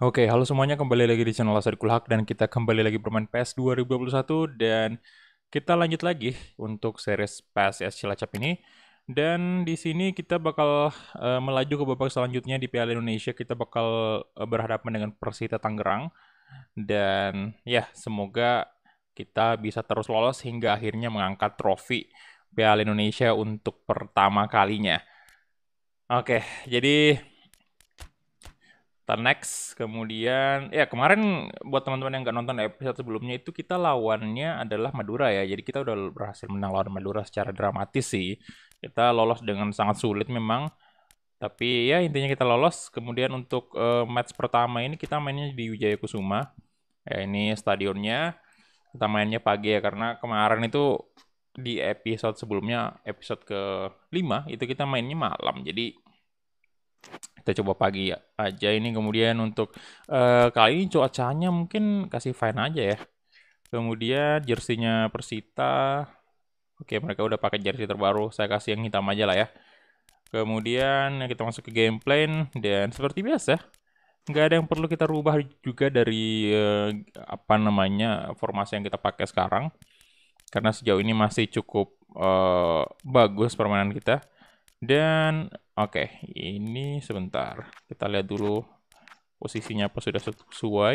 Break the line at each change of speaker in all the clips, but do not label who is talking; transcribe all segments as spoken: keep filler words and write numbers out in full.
Oke, halo semuanya, kembali lagi di channel Asadikul Haq dan kita kembali lagi bermain P E S dua ribu dua puluh satu dan kita lanjut lagi untuk series P E S ya Cilacap ini. Dan di sini kita bakal eh, melaju ke babak selanjutnya di Piala Indonesia. Kita bakal eh, berhadapan dengan Persita Tangerang dan ya semoga kita bisa terus lolos hingga akhirnya mengangkat trofi Piala Indonesia untuk pertama kalinya. Oke, jadi kita next, kemudian ya kemarin buat teman-teman yang nggak nonton episode sebelumnya itu kita lawannya adalah Madura ya. Jadi kita udah berhasil menang lawan Madura secara dramatis sih. Kita lolos dengan sangat sulit memang, tapi ya intinya kita lolos. Kemudian untuk eh, match pertama ini kita mainnya di Wijaya Kusuma. Ya ini stadionnya. Kita mainnya pagi ya karena kemarin itu di episode sebelumnya, episode ke lima itu kita mainnya malam. Jadi kita coba pagi ya aja ini. Kemudian untuk eh, kali ini cuacanya mungkin kasih fine aja ya. Kemudian jersinya Persita, oke mereka udah pakai jersey terbaru, saya kasih yang hitam aja lah ya. Kemudian kita masuk ke game plan dan seperti biasa nggak ada yang perlu kita rubah juga dari eh, apa namanya formasi yang kita pakai sekarang, karena sejauh ini masih cukup eh, bagus permainan kita. Dan oke, ini sebentar. Kita lihat dulu posisinya apa sudah sesuai.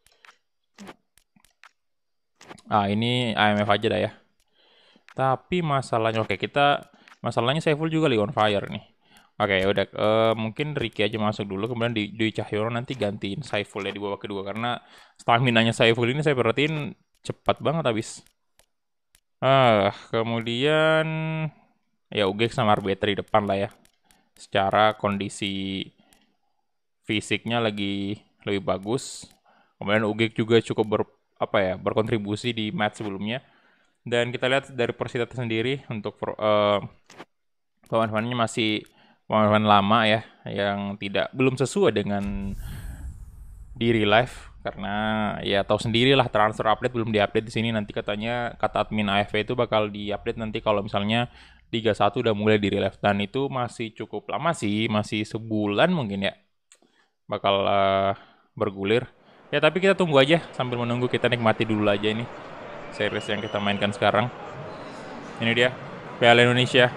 Ah, ini I M F aja dah ya. Tapi masalahnya oke, kita masalahnya Saiful juga lagi on fire nih. Oke, udah eh, mungkin Ricky aja masuk dulu, kemudian di Dwi Cahyono nanti gantiin Saiful ya di babak kedua karena stamina-nya Saiful ini saya perhatiin cepat banget habis. Ah, kemudian ya U G sama Arbiter di depan lah ya. Secara kondisi fisiknya lagi lebih bagus. Kemudian U G juga cukup ber, apa ya, berkontribusi di match sebelumnya. Dan kita lihat dari Persita sendiri untuk uh, pemain-pemainnya masih pemain-pemain lama ya, yang tidak belum sesuai dengan di real life karena ya tahu sendirilah transfer update belum diupdate di sini. Nanti katanya kata admin A F P itu bakal diupdate nanti kalau misalnya Liga satu udah mulai di real life, dan itu masih cukup lama sih, masih sebulan mungkin ya bakal uh, bergulir. Ya tapi kita tunggu aja, sambil menunggu kita nikmati dulu aja ini series yang kita mainkan sekarang. Ini dia Piala Indonesia.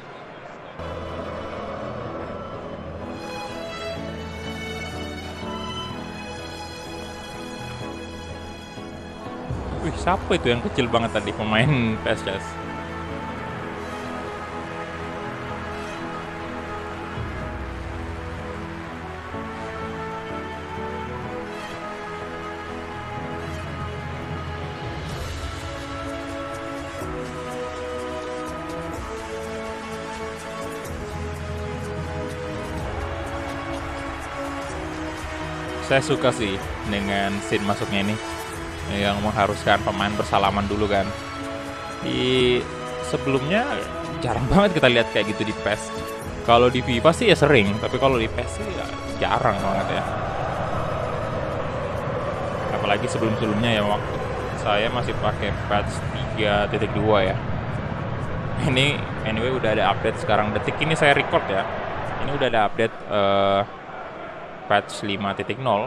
Wih, siapa itu yang kecil banget tadi pemain P S Cs? Saya suka sih dengan scene masuknya ini yang mengharuskan pemain bersalaman dulu kan. Di sebelumnya jarang banget kita lihat kayak gitu di P E S. Kalau di FIFA sih ya sering, tapi kalau di P E S sih ya jarang banget ya. Apalagi sebelum-sebelumnya ya, waktu saya masih pakai patch tiga titik dua ya. Ini anyway udah ada update sekarang, detik ini saya record ya. Ini udah ada update uh, patch lima titik nol.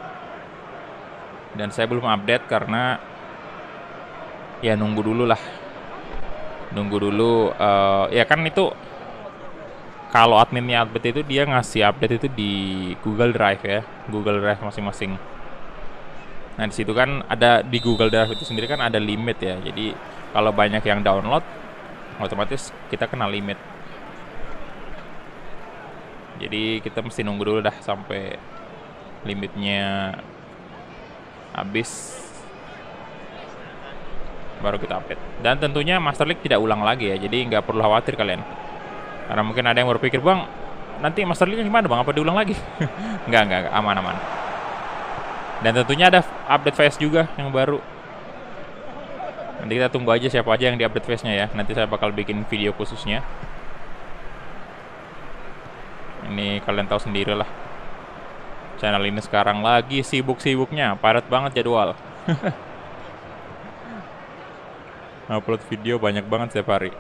Dan saya belum update karena ya nunggu dulu lah. Nunggu dulu uh, ya kan itu kalau adminnya update itu dia ngasih update itu di Google Drive ya, Google Drive masing-masing. Nah di situ kan ada, di Google Drive itu sendiri kan ada limit ya. Jadi kalau banyak yang download, otomatis kita kena limit. Jadi kita mesti nunggu dulu dah sampai limitnya habis, baru kita update. Dan tentunya Master League tidak ulang lagi ya, jadi nggak perlu khawatir kalian. Karena mungkin ada yang berpikir, bang nanti Master League gimana bang, apa diulang lagi? nggak, nggak, nggak, aman-aman. Dan tentunya ada update face juga yang baru. Nanti kita tunggu aja siapa aja yang di update face-nya ya. Nanti saya bakal bikin video khususnya. Ini kalian tahu sendiri lah. Channel ini sekarang lagi sibuk-sibuknya, padat banget jadwal. Upload video banyak banget setiap hari.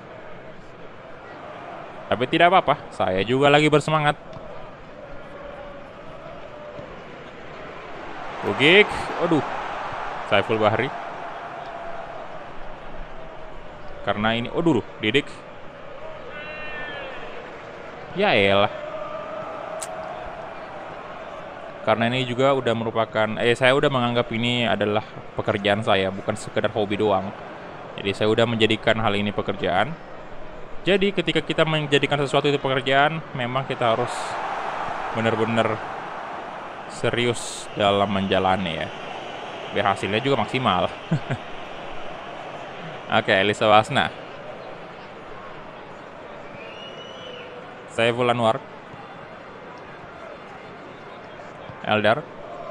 Tapi tidak apa-apa, saya juga lagi bersemangat. Ugik. Aduh. Saiful Bahri. Karena ini, oh dulu, Didik. Ya elah. Karena ini juga udah merupakan, eh saya udah menganggap ini adalah pekerjaan saya, bukan sekedar hobi doang. Jadi saya udah menjadikan hal ini pekerjaan. Jadi ketika kita menjadikan sesuatu itu pekerjaan, memang kita harus benar-benar serius dalam menjalani ya. Biar hasilnya juga maksimal. Oke, Elisa Wasna. Saiful Anwar. Eldar.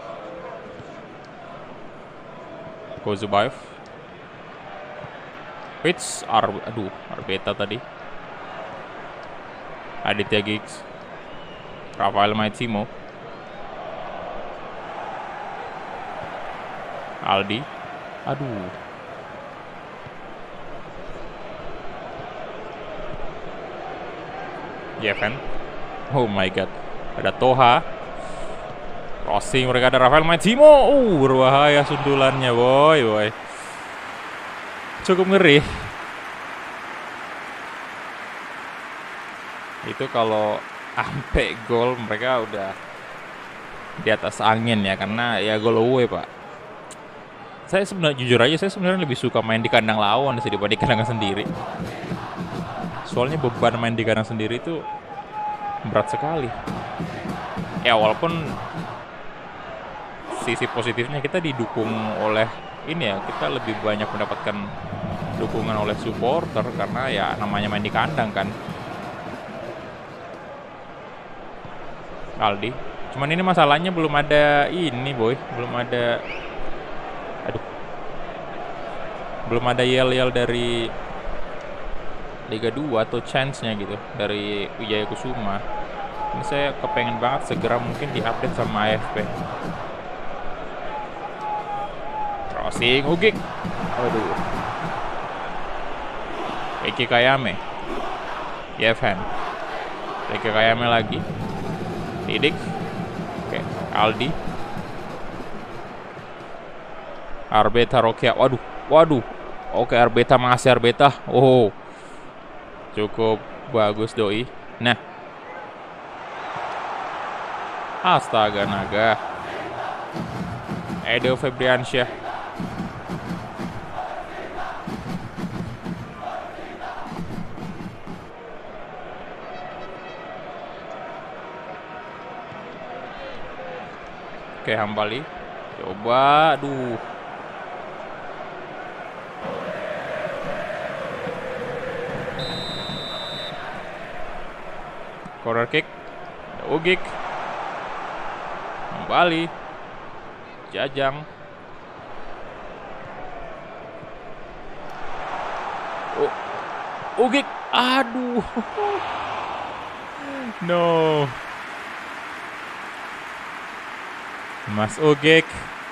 Kozubayev. Pitch. Ar aduh, Arbeta tadi. Aditya Giggs. Rafael Maitsimo. Aldi. Aduh. Jeven. Oh my god. Ada Toha. Crossing mereka, ada Rafael Maitsimo. Uh, berbahaya sundulannya, boy, boy. Cukup ngeri. Itu kalau sampai gol mereka udah di atas angin ya, karena ya gol away, Pak. Saya sebenarnya jujur aja saya sebenarnya lebih suka main di kandang lawan sih daripada di kandang sendiri. Soalnya beban main di kandang sendiri itu berat sekali. Ya walaupun sisi positifnya kita didukung oleh ini ya, kita lebih banyak mendapatkan dukungan oleh supporter karena ya namanya main di kandang kan. Aldi, cuman ini masalahnya belum ada ini boy, belum ada, aduh, belum ada yel-yel dari Liga dua atau chance-nya gitu dari Wijaya Kusuma. Ini saya kepengen banget segera mungkin diupdate sama A F P. Crossing, Ugik. Aduh. Eki Kayame. Yevan. Eki Kayame lagi. Didik. Oke, Aldi. Arbeta Rokia. Waduh, waduh. Oke, Arbeta masih Arbeta. Oh. Cukup bagus doi. Nah. Astaga naga. Edo Febriansyah. Oke, Hambali. Coba, aduh. Corner kick. Ugik. Hambali. Jajang. Oh. Ugik. Aduh. No. Mas Ugik.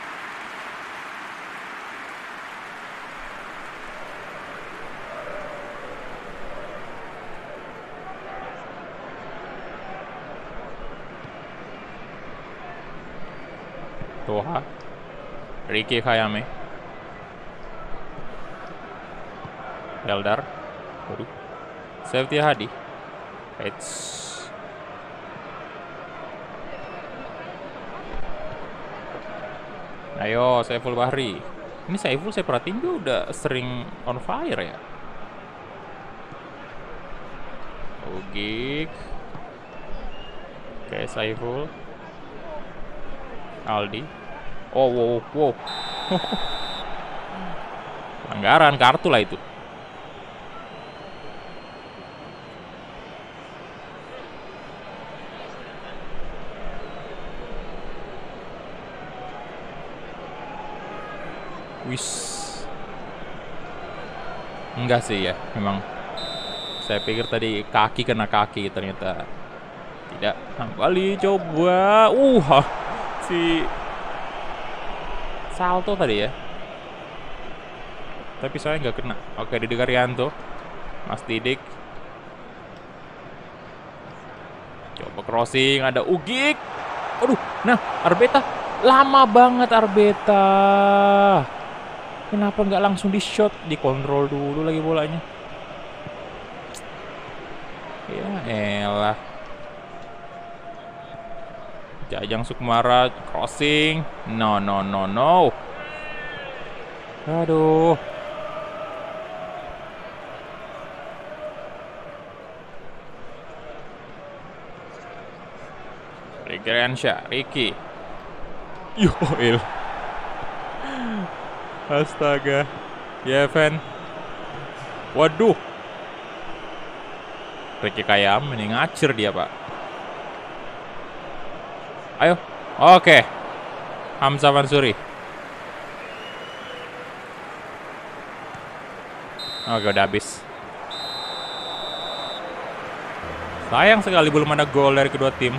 Toha. Ricky Kayame. Eldar. Waduh. Safety Hadi. It's ayo, Saiful Bahri. Ini Saiful saya perhatiin juga udah sering on fire ya. Ugik. Oke, Saiful. Aldi. Oh, wow, wow. Pelanggaran kartu lah itu. Wis. Enggak sih ya, memang. Saya pikir tadi kaki kena kaki, ternyata tidak. Kembali coba. Uh, si salto tadi ya. Tapi saya nggak kena. Oke, Didik Arianto. Mas Didik. Coba crossing, ada Ugik. Aduh, nah Arbeta. Lama banget Arbeta. Kenapa nggak langsung di shot, dikontrol dulu lagi bolanya. Ya elah. Jajang Sukmara crossing. No no no no. Aduh. Ricky Ricky. Yoel. Astaga. Yeven. Waduh. Ricky Kayam ini ngacir dia, Pak. Ayo. Oke. Hamzah Mansuri. Oke, udah habis. Sayang sekali belum ada gol dari kedua tim.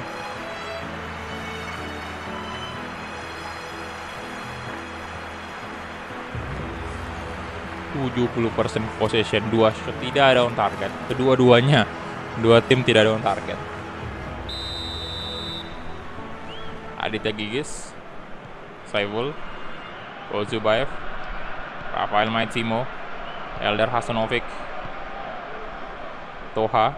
tujuh puluh persen possession, dua shot tidak ada on target. Kedua-duanya, dua tim tidak ada on target. Aditya Gigis, Saiful, Kozubayev, Rafael Maitsimo, Eldar Hasanovic, Toha.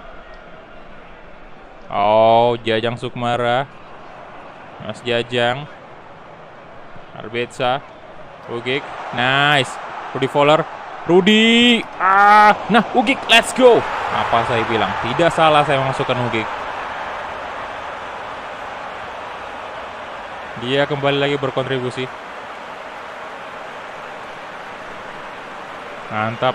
Oh, Jajang Sukmara, Mas Jajang, Arbetsa, Ugik, nice. Rudy Fowler, Rudy, ah, nah Ugik, let's go. Apa saya bilang? Tidak salah saya memasukkan Ugik. Dia kembali lagi berkontribusi. Mantap.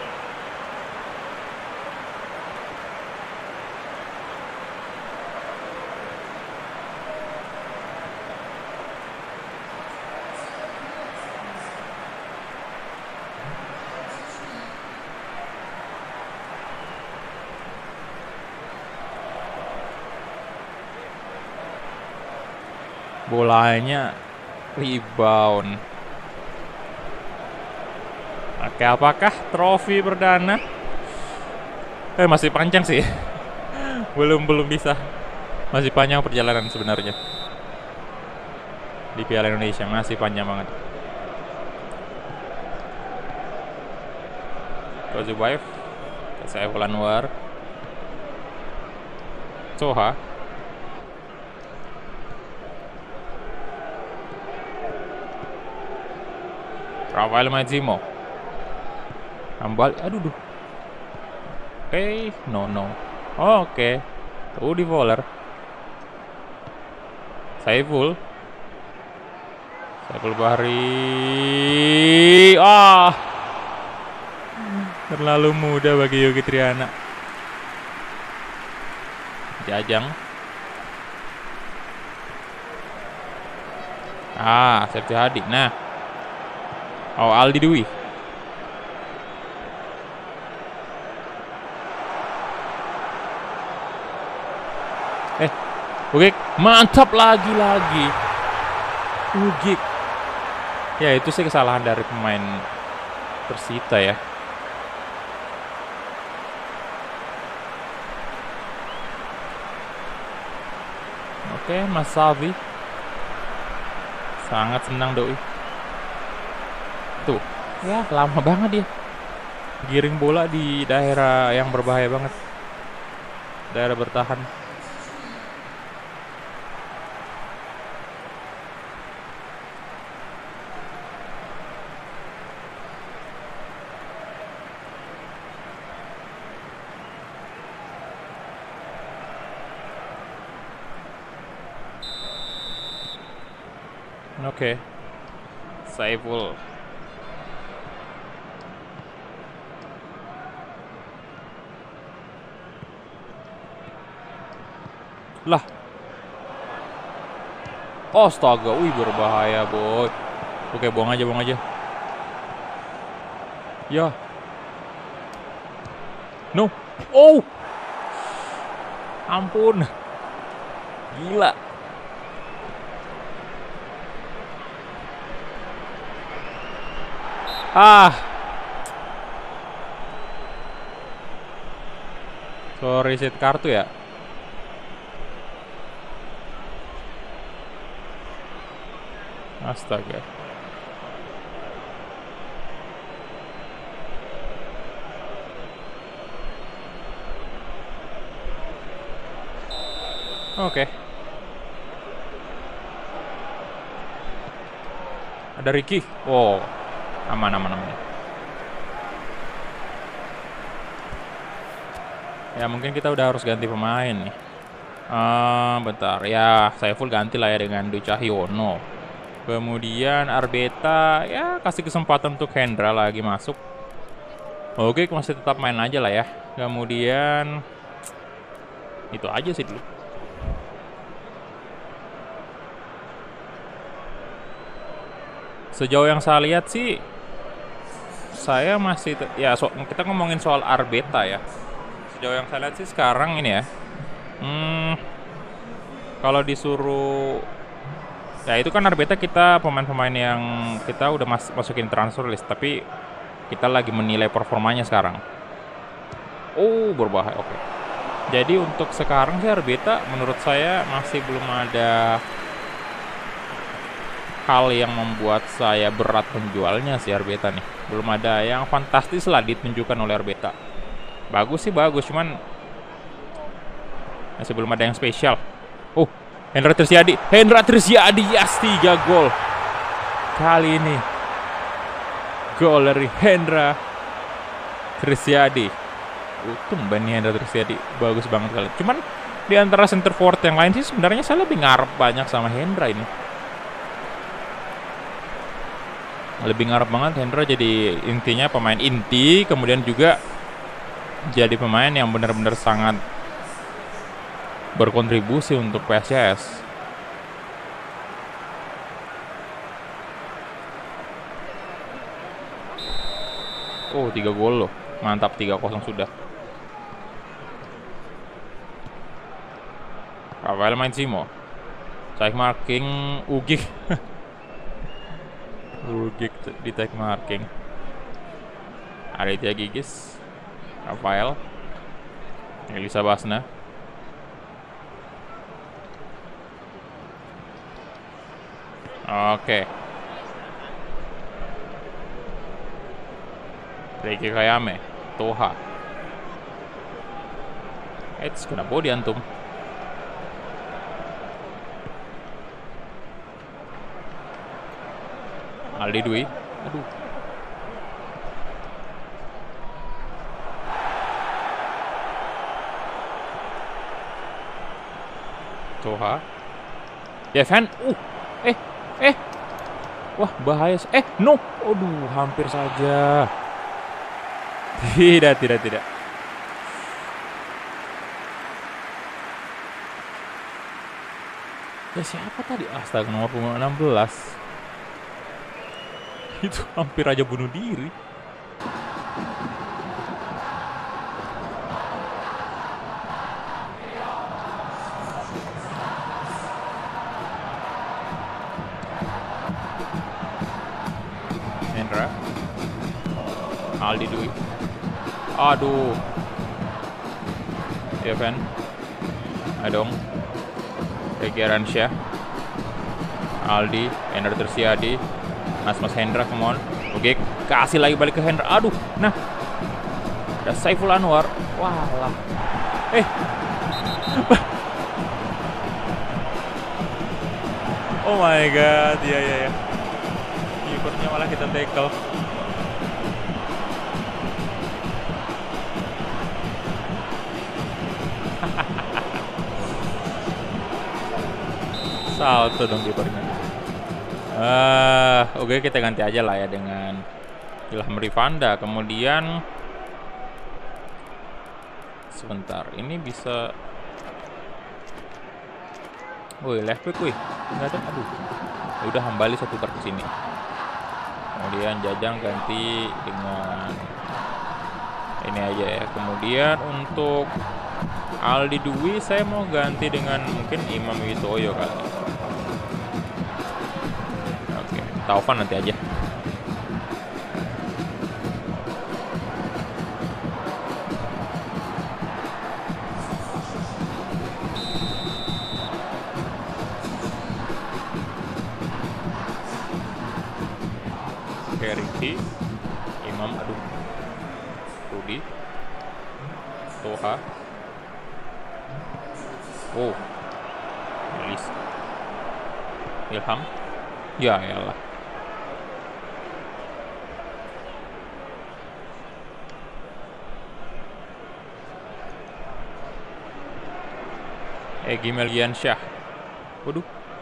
Bolanya rebound. Oke, apakah trofi perdana? Eh, masih panjang sih. belum belum bisa. Masih panjang perjalanan sebenarnya. Di Piala Indonesia masih panjang banget. Kozubayev, Saiful Anwar, Toha. Rafael Maitsimo. Ambal, aduh duh. Oke, okay. no no. Oh, oke. Okay. Rudy Fowler. Saiful. Saiful Bahri. Ah. Terlalu mudah bagi Yogi Triana. Jajang. Ah, Septi Hadi. Nah. Oh, Aldi Dwi. Eh, Ugik, mantap lagi-lagi. Ugik. Ya, itu sih kesalahan dari pemain Persita ya. Oke, Mas Savi. Sangat senang doi. Tuh, ya lama banget dia giring bola di daerah yang berbahaya banget, daerah bertahan. Oke, okay. Saiful. Lah. Oh, astaga. Wih, berbahaya, boy. Oke, buang aja, buang aja. Ya. No. Oh. Ampun. Gila. Ah. Sorry, set kartu ya. Astaga. Oke. Ada Ricky. Wow. Aman, aman, aman. Ya mungkin kita udah harus ganti pemain nih. Uh, bentar. Ya saya full ganti lah ya dengan Dwi Cahyono. Kemudian Arbeta, ya kasih kesempatan untuk Hendra lagi masuk. Oke, masih tetap main aja lah ya. Kemudian itu aja sih dulu. Sejauh yang saya lihat sih, saya masih ya so, kita ngomongin soal Arbeta ya. Sejauh yang saya lihat sih sekarang ini ya. Hmm, kalau disuruh ya itu kan Arbeta kita pemain-pemain yang kita udah mas masukin transfer list, tapi kita lagi menilai performanya sekarang. Oh, berbahaya. Oke. Okay. Jadi untuk sekarang sih Arbeta menurut saya masih belum ada hal yang membuat saya berat menjualnya sih Arbeta nih. Belum ada yang fantastis lah ditunjukkan oleh Arbeta. Bagus sih bagus, cuman masih belum ada yang spesial. Oh, Hendra Trisjadi, Hendra Trisjadi, yes, tiga gol. Kali ini gol dari Hendra Trisjadi. Uh, tumben nih Hendra Trisjadi, bagus banget kali. Cuman di antara center forward yang lain sih sebenarnya saya lebih ngarep banyak sama Hendra ini. Lebih ngarep banget Hendra jadi intinya pemain inti, kemudian juga jadi pemain yang benar-benar sangat berkontribusi untuk P S I S. Oh, tiga gol loh. Mantap, tiga kosong sudah. Rafael main Simo. Tag marking Ugik. Ugik di tag marking. Aditya Gigis. Rafael. Elisa Basna. Oke. Reiki Kayame, Toha. Eits, kena body antum. Aldi Dwi. Aduh. Toha. Devan. Uh. Eh. Eh. Wah, bahaya. Eh, no. Aduh, hampir saja. Tidak, tidak, tidak. Ya siapa tadi? Astaga, nomor punggung enam belas. Itu hampir aja bunuh diri. Hendra. Aldi Dwi. Aduh. Evan. Adong. Regi Aransyah. Aldi. Hendra Trisjadi. Mas Mas Hendra, come on. Oke, kasih lagi balik ke Hendra. Aduh. Nah. Ada Saiful Anwar. Walah. Eh. Oh my god. Iya, iya, iya. Kipernya malah kita tackle. Salto dong kipernya. Uh, Oke, okay, kita ganti aja lah ya dengan Ilham Rifanda. Kemudian sebentar, ini bisa. Woi, left back, woi. Enggak ada. Aduh. Ya udah Hambali satu ke sini. Kemudian Jajang ganti dengan ini aja ya. Kemudian untuk Aldi Dwi saya mau ganti dengan mungkin Imam Widoyo kali. Oke, Taufan nanti aja. Oke, Ricky. Imam, aduh. Rudy. Toha. Oh. Elis. Ilham. Ya, elah. Egy Melgiansyah. Waduh.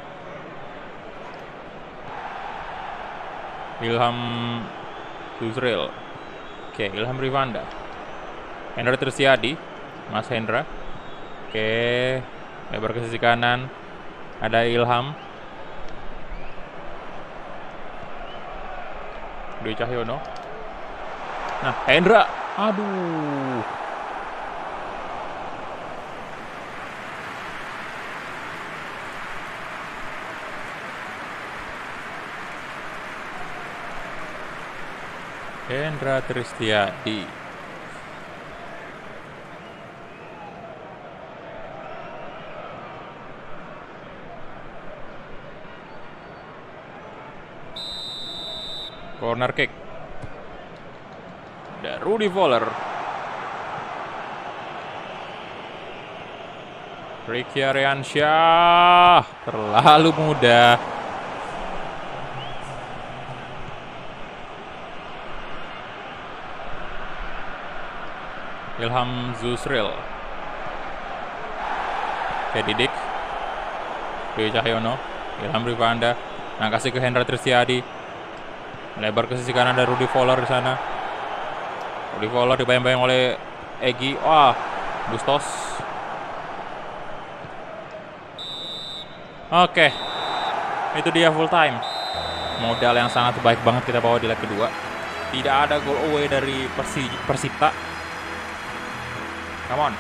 Ilham Yusril. Oke, Ilham Rivanda. Hendra Trisdiadi. Mas Hendra. Oke. Lebar ke sisi kanan. Ada Ilham. Dwi Cahyono. Nah, Hendra. Aduh. Hendra Trisdiadi. Corner kick. Dan Rudy Voller. Ricky Ariansyah. Terlalu mudah. Ilham Yusril. Didik. Dwi Cahyono. Ilham Rivanda. Nah, kasih ke Hendra Trisdiadi. Lebar ke sisi kanan ada Rudy Voller di sana. Rudy Voller dibayang-bayang oleh Egy. Wah, Bustos. Oke. Itu dia full time. Modal yang sangat baik banget kita bawa di leg kedua. Tidak ada goal away dari Persi Persita. Come on.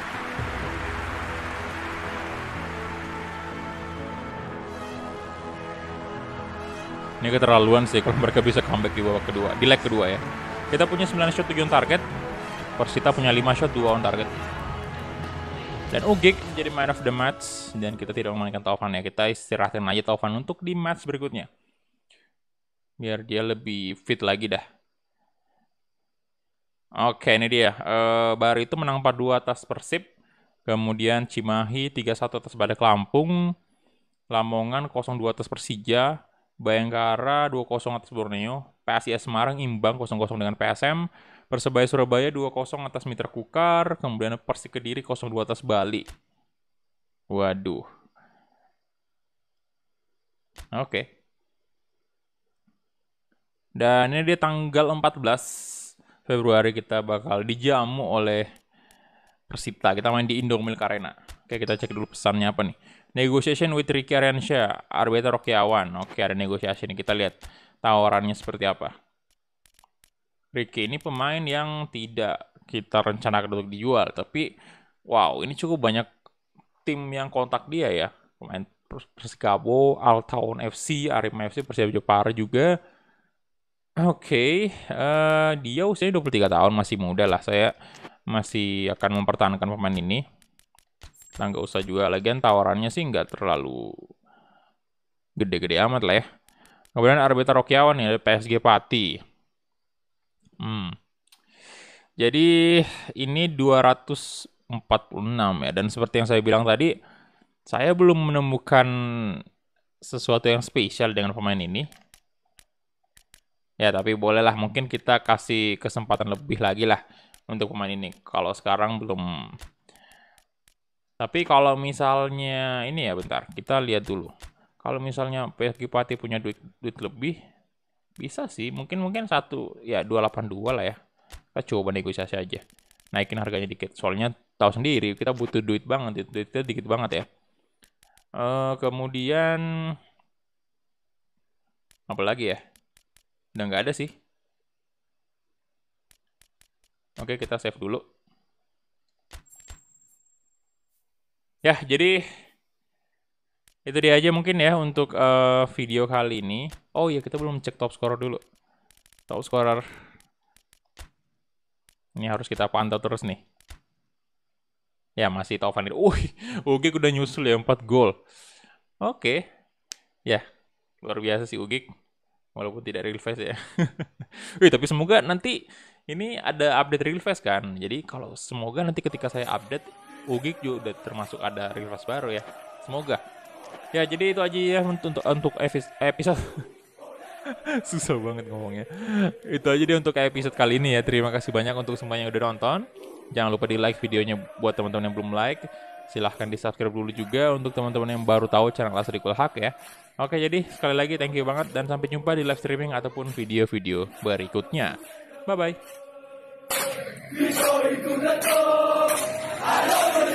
Ini keterlaluan sih kalau mereka bisa comeback di babak kedua, di leg kedua ya. Kita punya sembilan shot tujuh on target. Persita punya lima shot dua on target. Dan Ugik jadi man of the match dan kita tidak memainkan Taufan ya. Kita istirahatin aja Taufan untuk di match berikutnya. Biar dia lebih fit lagi dah. Oke, ini dia. Uh, Bari itu menang empat dua atas Persib. Kemudian Cimahi tiga satu atas Badak Lampung. Lamongan nol dua atas Persija. Bayangkara dua kosong atas Borneo. P S I S Semarang imbang nol nol dengan P S M. Persebaya Surabaya dua kosong atas Mitra Kukar. Kemudian Persik Kediri nol dua atas Bali. Waduh. Oke. Dan ini dia tanggal empat belas Februari kita bakal dijamu oleh Persipta. Kita main di Indomilk Arena. Oke, kita cek dulu pesannya apa nih. Negotiation with Ricky Ariansyah, Arbiter Rokiawan. Oke, ada negosiasi nih. Kita lihat tawarannya seperti apa. Ricky ini pemain yang tidak kita rencanakan untuk dijual. Tapi, wow, ini cukup banyak tim yang kontak dia ya. Pemain Persikabo, Altaun F C, Arema F C, Persija Jepara juga. Oke, okay, uh, dia usianya dua puluh tiga tahun, masih muda lah. Saya masih akan mempertahankan pemain ini. Nah, nggak usah juga. Lagian tawarannya sih nggak terlalu gede-gede amat lah ya. Kemudian Arbiter Rokiawan ya, P S G Pati. Hmm. Jadi ini dua ratus empat puluh enam ya. Dan seperti yang saya bilang tadi, saya belum menemukan sesuatu yang spesial dengan pemain ini. Ya, tapi bolehlah, mungkin kita kasih kesempatan lebih lagi lah untuk pemain ini. Kalau sekarang belum. Tapi kalau misalnya ini ya, bentar, kita lihat dulu. Kalau misalnya P S G Pati punya duit duit lebih, bisa sih. Mungkin mungkin satu ya dua ratus delapan puluh dua lah ya. Kita coba negosiasi aja. Naikin harganya dikit. Soalnya tahu sendiri kita butuh duit banget, duitnya dikit banget ya. Uh, kemudian apa lagi ya? Udah nggak ada sih. Oke, kita save dulu. Ya, jadi itu dia aja mungkin ya untuk uh, video kali ini. Oh iya, kita belum cek top scorer dulu. Top scorer. Ini harus kita pantau terus nih. Ya, masih Taufan itu. Wih, Ugik udah nyusul ya, empat gol. Oke. Ya, luar biasa sih Ugik. walaupun tidak real face ya. Wih, tapi semoga nanti ini ada update real face kan. Jadi kalau semoga nanti ketika saya update, Ugik juga udah termasuk ada real face baru ya. Semoga. Ya, jadi itu aja ya untuk untuk, untuk episode susah banget ngomongnya. Itu aja deh untuk episode kali ini ya. Terima kasih banyak untuk semua yang udah nonton. Jangan lupa di like videonya buat teman-teman yang belum like. Silahkan di subscribe dulu juga untuk teman-teman yang baru tahu channel Asrikul Haq ya. Oke, jadi sekali lagi thank you banget dan sampai jumpa di live streaming ataupun video-video berikutnya. Bye-bye.